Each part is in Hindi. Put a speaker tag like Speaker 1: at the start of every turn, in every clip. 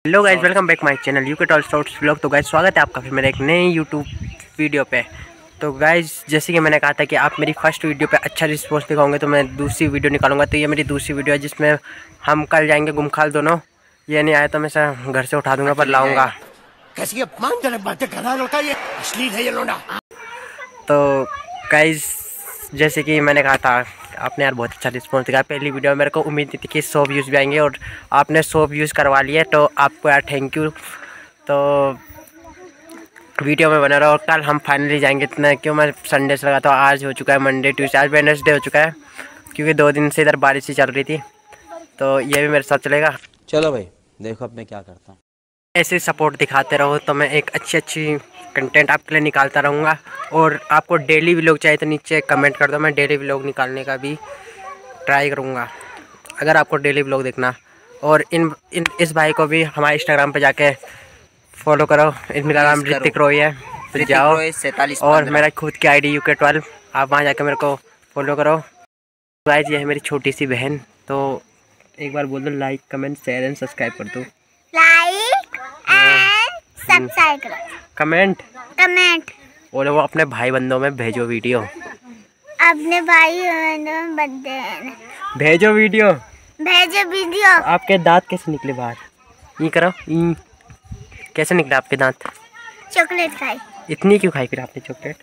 Speaker 1: Hello guys, welcome back my channel UK tall shorts vlog. तो गाइज स्वागत है आपका फिर मेरे एक नए यूट्यूब वीडियो पे। तो गाइज जैसे कि मैंने कहा था कि आप मेरी फर्स्ट वीडियो पे अच्छा रिस्पॉन्स दिखाओगे तो मैं दूसरी वीडियो निकालूंगा। तो ये मेरी दूसरी वीडियो है जिसमें हम कल जाएंगे गुमखाल दोनों। ये नहीं आया तो मैं सर घर से उठा दूंगा पर लाऊंगा।
Speaker 2: कैसी अपमानजनक बातें कर रहा है लड़का, ये अश्लील है ये लोना।
Speaker 1: तो गाइज जैसे कि मैंने कहा था, आपने यार बहुत अच्छा रिस्पॉन्स दिया। पहली वीडियो में मेरे को उम्मीद नहीं थी कि 100 व्यूज़ भी आएंगे और आपने 100 व्यूज़ करवा लिए, तो आपको यार थैंक यू। तो वीडियो में बना रहा और कल हम फाइनली जाएंगे। इतना क्यों मैं संडे से लगा था, आज हो चुका है मंडे ट्यूसडे, आज वेडनेसडे हो चुका है क्योंकि 2 दिन से इधर बारिश ही चल रही थी। तो ये भी मेरे साथ चलेगा।
Speaker 3: चलो भाई देखो अब मैं क्या करता हूँ।
Speaker 1: ऐसे सपोर्ट दिखाते रहो तो मैं एक अच्छी कंटेंट आपके लिए निकालता रहूँगा। और आपको डेली व्लॉग चाहिए तो नीचे कमेंट कर दो, मैं डेली व्लॉग निकालने का भी ट्राई करूँगा अगर आपको डेली व्लॉग देखना। और इस भाई को भी हमारे इंस्टाग्राम पे जाके फॉलो करो। मेरा नाम ऋतिक रॉय है, फिर जाओ। और मेरा खुद की आईडी UK12, आप वहाँ जाके मेरे को फॉलो करो। गाइस ये है मेरी छोटी सी बहन, तो एक बार बोल दो like comment share and subscribe कर दो।
Speaker 4: लाइक एंड सब्सक्राइब करो,
Speaker 1: कमेंट और वो अपने भाई बंदों में भेजो वीडियो।
Speaker 4: अपने भाई बंदों में
Speaker 1: भेजो वीडियो। आपके दांत कैसे निकले बाहर? ये करो, कैसे निकले आपके दांत?
Speaker 4: चॉकलेट खाई।
Speaker 1: इतनी क्यों खाई फिर आपने चॉकलेट,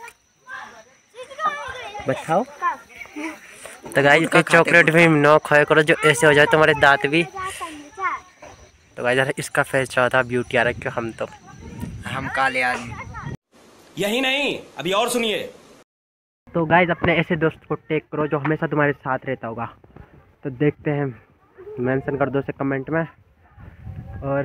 Speaker 1: बताओ। तो गाइस इतनी चॉकलेट भी ना खाया करो जो ऐसे हो जाए तुम्हारे दांत भी। तो गाइस इसका फेस चाहा था ब्यूटी आ रखी, हम काले आदमी।
Speaker 2: यही नहीं अभी और सुनिए।
Speaker 1: तो गाइस अपने ऐसे दोस्त को टेक करो जो हमेशा तुम्हारे साथ रहता होगा। तो देखते हैं, मेंशन कर दो उसे कमेंट में। और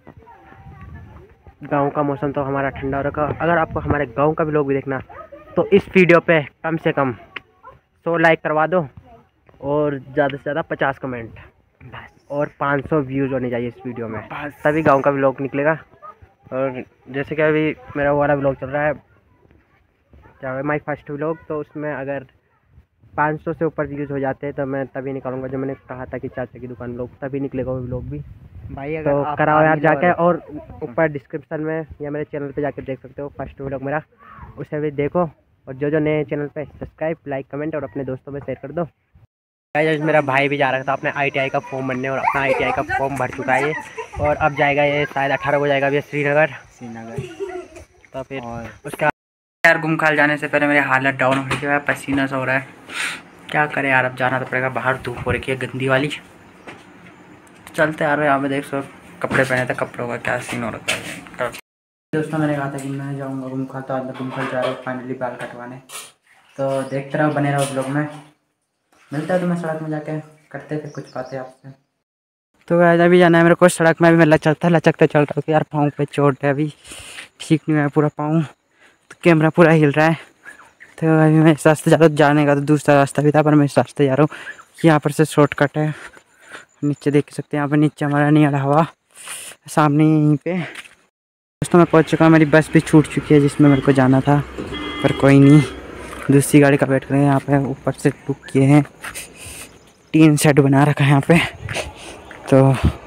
Speaker 1: गांव का मौसम तो हमारा ठंडा हो रखा। अगर आपको हमारे गांव का व्लॉग भी देखना तो इस वीडियो पे कम से कम 100 लाइक करवा दो और ज़्यादा से ज़्यादा 50 कमेंट और 500 व्यूज़ होने चाहिए इस वीडियो में, तभी गांव का व्लॉग निकलेगा। और जैसे कि अभी मेरा वाला व्लॉग चल रहा है, क्या है माई फर्स्ट व्लॉग, तो उसमें अगर 500 से ऊपर व्यूज़ हो जाते हैं तो मैं तभी निकालूंगा। जो मैंने कहा था कि चाचा की दुकान व्लॉग, तभी निकलेगा वो व्लॉग भी भाई। अगर तो कराओ यार जाके, और ऊपर डिस्क्रिप्शन में या मेरे चैनल पे जाके देख सकते हो फर्स्ट व्लॉग मेरा, उसे भी देखो। और जो नए चैनल पे सब्सक्राइब लाइक कमेंट और अपने दोस्तों में शेयर कर दो। गाइस मेरा भाई भी जा रहा था अपने ITI का फॉर्म भरने और अपना ITI का फॉर्म भर चुका है ये, और अब जाएगा ये शायद 18 को जाएगा अभी श्रीनगर। तो फिर उसका यार गुमखाल जाने से पहले मेरी हालत डाउन हो रही है, पसीना सा हो रहा है। क्या करें यार, अब जाना तो पड़ेगा, बाहर धूप हो रखी है गंदी वाली। तो चलते यार, यहाँ पे देख सो कपड़े पहने थे, कपड़ों का क्या सीन हो रखा है। दोस्तों मैंने कहा था कि मैं जाऊँगा गुमखाल, तो आज मैं गुमखाल जा रहा हूँ फाइनली बाल कटवाने। तो देखते रहो, बने रहो ब्लॉग में। मिलता है तो मैं सड़क में जाके करते फिर कुछ बातें आपसे। तो गाइस अभी जाना है मेरे को सड़क में। अभी मैं लचकते चल रहा हूँ यार, पाँव पे चोट है, अभी ठीक नहीं हुआ पूरा पाँव, तो कैमरा पूरा हिल रहा है। तो अभी मैं इस रास्ते जा रहा हूँ, जाने का तो दूसरा रास्ता भी था पर मैं इस रास्ते जा रहा हूँ। यहाँ पर से शॉर्टकट है, नीचे देख सकते हैं। यहाँ पर नीचे हमारा नीला हवा, सामने यहीं पे दोस्तों मैं पहुँच चुका हूँ। मेरी बस भी छूट चुकी है जिसमें मेरे को जाना था, पर कोई नहीं, दूसरी गाड़ी का वेट करें। यहाँ पे ऊपर से बुक किए हैं, टीन शेड बना रखा है यहाँ पे। तो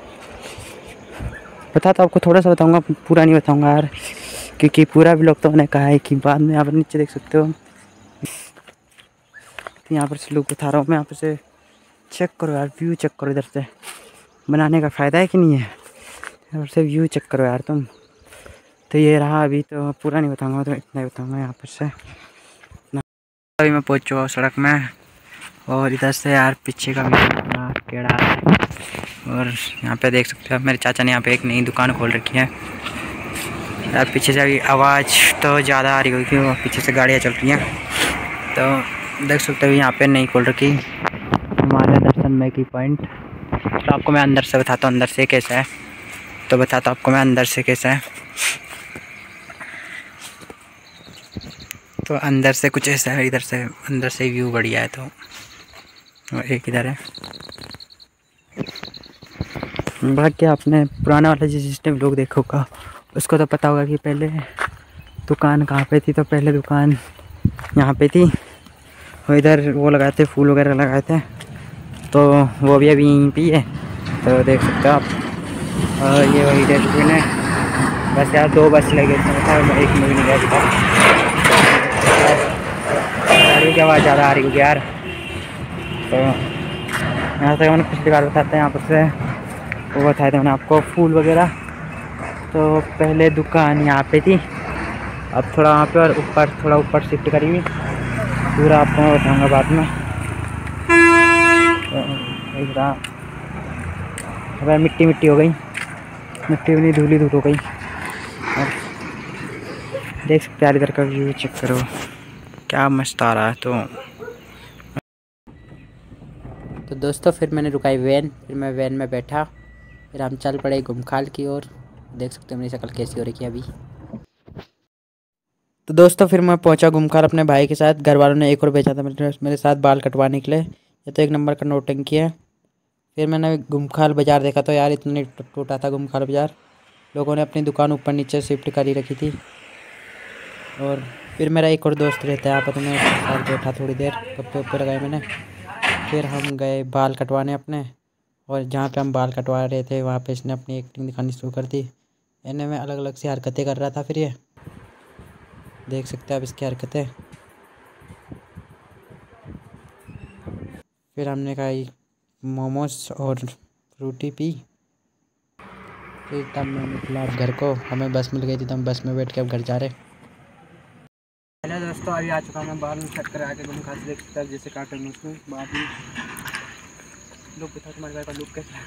Speaker 1: बताता आपको, थोड़ा सा बताऊंगा, पूरा नहीं बताऊंगा यार, क्योंकि पूरा व्लॉग तो मैंने कहा है कि बाद में। यहाँ पर नीचे देख सकते हो, तो यहाँ पर से लुक उठा रहा हूँ मैं। यहाँ पर से चेक करो यार, व्यू चेक करो, इधर से बनाने का फ़ायदा है कि नहीं है। यहाँ पर से व्यू चेक करो यार तुम। तो ये रहा, अभी तो पूरा नहीं बताऊँगा, तो इतना ही बताऊँगा। यहाँ पर से अभी मैं पहुंच चुका हूँ सड़क में, और इधर से यार पीछे का भी केड़ा है। और यहाँ पे देख सकते हो मेरे चाचा ने यहाँ पे एक नई दुकान खोल रखी है यार। पीछे से अभी आवाज़ तो ज़्यादा आ रही होगी क्योंकि पीछे से गाड़ियाँ चल रही हैं। तो देख सकते हो यहाँ पे नई खोल रखी हमारे दर्शन मैगी पॉइंट। तो आपको मैं अंदर से बताता हूँ अंदर से कैसा है, तो बताता हूँ आपको मैं अंदर से कैसा है। तो अंदर से कुछ ऐसा है, इधर से अंदर से व्यू बढ़िया है। तो एक इधर है, बाकी आपने पुराना वाला जिसने व्लॉग देखा होगा उसको तो पता होगा कि पहले दुकान कहाँ पे थी। तो पहले दुकान यहाँ पे थी, और इधर वो लगाए थे, फूल वगैरह लगाए थे, तो वो भी अभी यहीं पे है। तो देख सकते हो आप। और ये वही डस्टबिन है। बस यार 2 बस लगे थे, एक में भी नहीं गया था। गाड़ी की आवाज़ ज़्यादा आ रही होगी यार। तो यहाँ से मैंने पिछली बार बताते हैं यहाँ पर से वो बताए थे मैंने आपको फूल वगैरह। तो पहले दुकान यहाँ पे थी, अब थोड़ा वहाँ पे और ऊपर थोड़ा ऊपर शिफ्ट करी हुई, पूरा आपको मैं बताऊँगा बाद में। तो अब मिट्टी मिट्टी हो गई, मिट्टी भी नहीं धूली धूल हो गई। और देख सकते हैं इधर का व्यू चेक करो, क्या मस्त आ रहा है। तो दोस्तों फिर मैंने रुकाई वैन, फिर मैं वैन में बैठा, फिर हम चल पड़े घुमखाल की ओर। देख सकते हैं मेरी शक्ल कैसी हो रही है अभी। तो दोस्तों फिर मैं पहुंचा घुमखाल अपने भाई के साथ। घर वालों ने एक और भेजा था मेरे साथ बाल कटवाने के लिए। ये तो एक नंबर का नौटंकी है। फिर मैंने घुमखाल बाज़ार देखा तो यार इतने टूटा था घुमखाल बाज़ार। लोगों ने अपनी दुकान ऊपर नीचे शिफ्ट करी रखी थी। और फिर मेरा एक और दोस्त रहता है यहाँ पर, तो मैं उसके साथ बैठा थोड़ी देर, गप्पे वप्पे लगाए मैंने। फिर हम गए बाल कटवाने अपने, और जहाँ पे हम बाल कटवा रहे थे वहाँ पे इसने अपनी एक्टिंग दिखानी शुरू कर दी। इन्हें मैं अलग अलग सी हरकतें कर रहा था। फिर ये देख सकते हैं आप इसकी हरकतें। फिर हमने खाई मोमोज और रोटी पी। फिर तब मैं निकला घर को, हमें बस मिल गई थी तो हम बस में बैठ के अब घर जा रहे। हेलो दोस्तों, अभी आ चुका मैं बाल सेट करा के घुमखाल से। देख सकते हैं जैसे काटे में उसमें बाद में लुक दिखा तुम्हारे घर का लुक कैसा।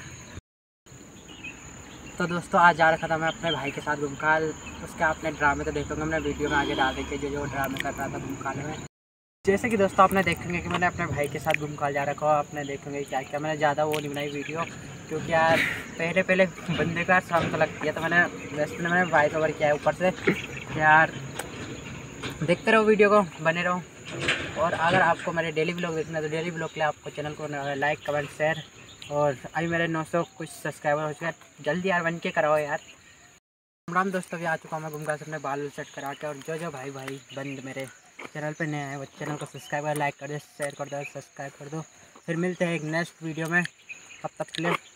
Speaker 1: तो दोस्तों आज जा रखा था मैं अपने भाई के साथ घुमखाल। उसके आपने ड्रामे तो देखोगे, हमने वीडियो में आगे डाल देखे जो ड्रामे कर रहा था घुमखाल में। जैसे कि दोस्तों आपने देखेंगे कि मैंने अपने भाई के साथ घुमखाल जा रखा हो। आपने देखेंगे क्या क्या, मैंने ज़्यादा वो नहीं बनाई वीडियो, क्योंकि यार पहले बंदे को यार शर्म तो लगती है। तो मैंने वैसे मैंने वॉइस ओवर किया है ऊपर से। यार देखते रहो वीडियो को, बने रहो। और अगर आपको मेरे डेली व्लॉग देखना है तो डेली व्लॉग के लिए आपको चैनल को लाइक कमेंट शेयर। और अभी मेरे 900 कुछ सब्सक्राइबर हो चुके हैं, जल्दी यार बन के कराओ यार। राम दोस्तों, अभी आ चुका हूँ मैं घुमखाल से अपने बाल सेट करा के। और जो भाई बंद मेरे चैनल पे नए आए वो चैनल को सब्सक्राइब कर, लाइक कर दो, शेयर कर दो, सब्सक्राइब कर दो। फिर मिलते हैं एक नेक्स्ट वीडियो में, तब तक के लिए